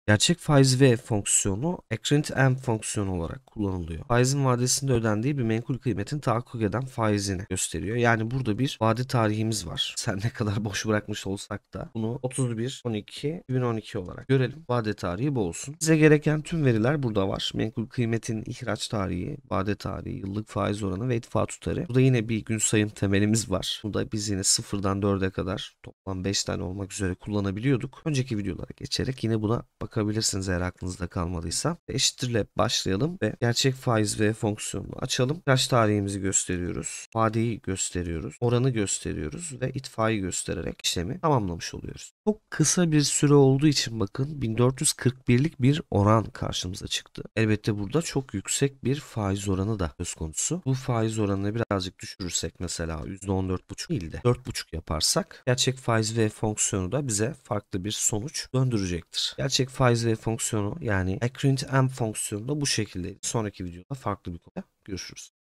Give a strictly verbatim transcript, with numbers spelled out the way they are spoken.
Gerçek faiz V fonksiyonu accurate M fonksiyonu olarak kullanılıyor. Faizin vadesinde ödendiği bir menkul kıymetin tahakkuk eden faizini gösteriyor. Yani burada bir vade tarihimiz var. Sen ne kadar boş bırakmış olsak da bunu otuz bir on iki iki bin on iki olarak görelim. Vade tarihi bu olsun. Bize gereken tüm veriler burada var. Menkul kıymetin ihraç tarihi, vade tarihi, yıllık faiz oranı ve itfa tutarı. Burada yine bir gün sayım temelimiz var. Burada biz yine sıfırdan dörde kadar toplam beş tane olmak üzere kullanabiliyorduk. Önceki videolara geçerek yine buna bakabilirsiniz eğer aklınızda kalmadıysa. Eşittirle başlayalım ve gerçek faiz ve fonksiyonunu açalım. Kaç tarihimizi gösteriyoruz. Vadeyi gösteriyoruz. Oranı gösteriyoruz ve itfayı göstererek işlemi tamamlamış oluyoruz. Çok kısa bir süre olduğu için bakın bin dört yüz kırk birlik bir oran karşımıza çıktı. Elbette burada çok yüksek bir faiz oranı da söz konusu. Bu faiz oranını birazcık düşürürsek mesela yüzde on dört buçuk değil de dört buçuk yaparsak gerçek faiz ve fonksiyonu da bize farklı bir sonuç döndürecektir. Gerçek faiz ve fonksiyonu yani accurate M fonksiyonu da bu şekilde. Sonraki videoda farklı bir konuda görüşürüz.